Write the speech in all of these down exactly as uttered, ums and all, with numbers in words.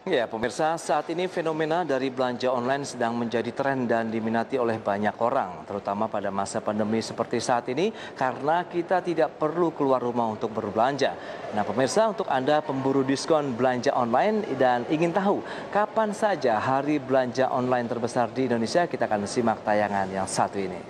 Ya, pemirsa, saat ini fenomena dari belanja online sedang menjadi tren dan diminati oleh banyak orang, terutama pada masa pandemi seperti saat ini, karena kita tidak perlu keluar rumah untuk berbelanja. Nah, pemirsa, untuk Anda pemburu diskon belanja online dan ingin tahu kapan saja hari belanja online terbesar di Indonesia, kita akan simak tayangan yang satu ini.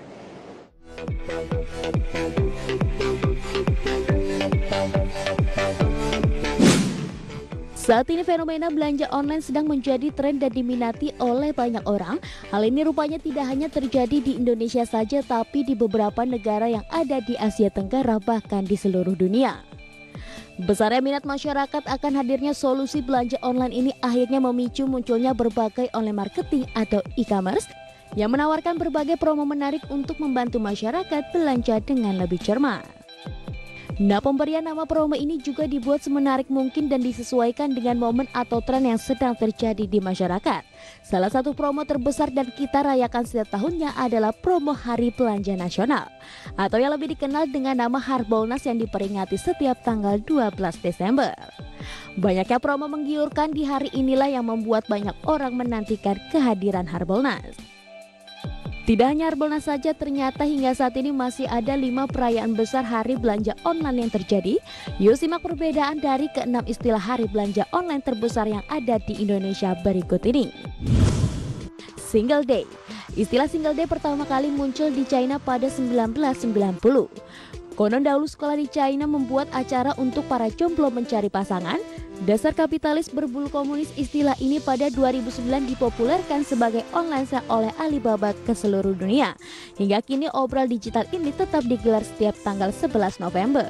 Saat ini fenomena belanja online sedang menjadi tren dan diminati oleh banyak orang. Hal ini rupanya tidak hanya terjadi di Indonesia saja, tapi di beberapa negara yang ada di Asia Tenggara, bahkan di seluruh dunia. Besarnya minat masyarakat akan hadirnya solusi belanja online ini akhirnya memicu munculnya berbagai online marketing atau e-commerce yang menawarkan berbagai promo menarik untuk membantu masyarakat belanja dengan lebih cermat. Nah, pemberian nama promo ini juga dibuat semenarik mungkin dan disesuaikan dengan momen atau tren yang sedang terjadi di masyarakat. Salah satu promo terbesar dan kita rayakan setiap tahunnya adalah promo Hari Belanja Nasional, atau yang lebih dikenal dengan nama Harbolnas yang diperingati setiap tanggal dua belas Desember. Banyaknya promo menggiurkan di hari inilah yang membuat banyak orang menantikan kehadiran Harbolnas. Tidak hanya Harbolnas saja, ternyata hingga saat ini masih ada lima perayaan besar hari belanja online yang terjadi. Yuk simak perbedaan dari keenam istilah hari belanja online terbesar yang ada di Indonesia berikut ini. Single Day. Istilah Single Day pertama kali muncul di China pada sembilan belas sembilan puluh. Konon dahulu sekolah di China membuat acara untuk para jomblo mencari pasangan. Dasar kapitalis berbulu komunis, istilah ini pada dua ribu sembilan dipopulerkan sebagai online sale oleh Alibaba ke seluruh dunia. Hingga kini obral digital ini tetap digelar setiap tanggal sebelas November.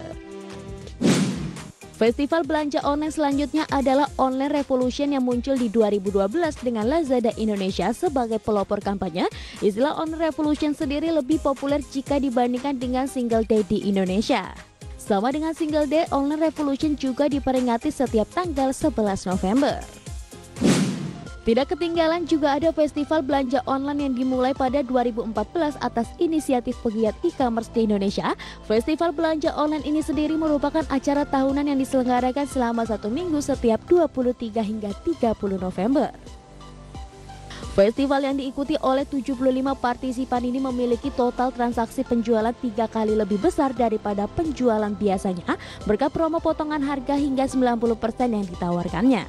Festival belanja online selanjutnya adalah Online Revolution yang muncul di dua ribu dua belas dengan Lazada Indonesia sebagai pelopor kampanye. Istilah Online Revolution sendiri lebih populer jika dibandingkan dengan Single Day di Indonesia. Sama dengan Single Day, Online Revolution juga diperingati setiap tanggal sebelas November. Tidak ketinggalan juga ada festival belanja online yang dimulai pada dua ribu empat belas atas inisiatif pegiat e-commerce di Indonesia. Festival belanja online ini sendiri merupakan acara tahunan yang diselenggarakan selama satu minggu setiap dua puluh tiga hingga tiga puluh November. Festival yang diikuti oleh tujuh puluh lima partisipan ini memiliki total transaksi penjualan tiga kali lebih besar daripada penjualan biasanya berkat promo potongan harga hingga sembilan puluh persen yang ditawarkannya.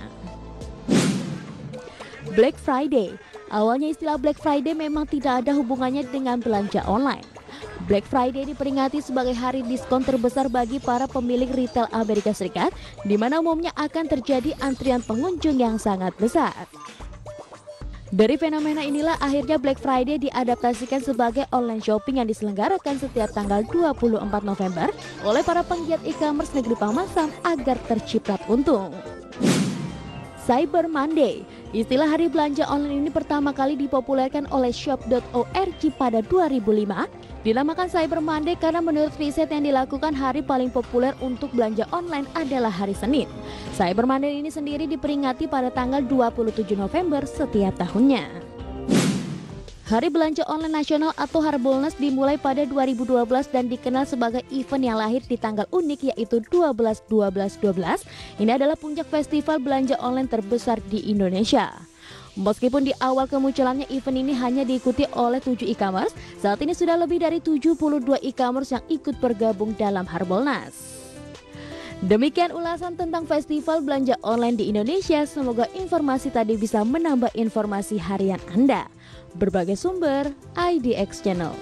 Black Friday. Awalnya istilah Black Friday memang tidak ada hubungannya dengan belanja online. Black Friday diperingati sebagai hari diskon terbesar bagi para pemilik retail Amerika Serikat, di mana umumnya akan terjadi antrian pengunjung yang sangat besar. Dari fenomena inilah akhirnya Black Friday diadaptasikan sebagai online shopping yang diselenggarakan setiap tanggal dua puluh empat November oleh para penggiat e-commerce negeri Pamasam agar terciprat untung. Cyber Monday. Istilah hari belanja online ini pertama kali dipopulerkan oleh shop dot org pada dua ribu lima. Dinamakan Cyber Monday karena menurut riset yang dilakukan, hari paling populer untuk belanja online adalah hari Senin. Cyber Monday ini sendiri diperingati pada tanggal dua puluh tujuh November setiap tahunnya. Hari Belanja Online Nasional atau Harbolnas dimulai pada dua ribu dua belas dan dikenal sebagai event yang lahir di tanggal unik yaitu dua belas dua belas dua belas. Ini adalah puncak festival belanja online terbesar di Indonesia. Meskipun di awal kemunculannya event ini hanya diikuti oleh tujuh e-commerce, saat ini sudah lebih dari tujuh puluh dua e-commerce yang ikut bergabung dalam Harbolnas. Demikian ulasan tentang festival belanja online di Indonesia. Semoga informasi tadi bisa menambah informasi harian Anda. Berbagai sumber, I D X Channel.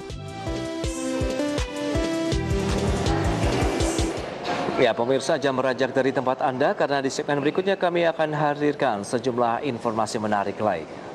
Ya, pemirsa, jam merajak dari tempat Anda karena di segmen berikutnya kami akan hadirkan sejumlah informasi menarik lain.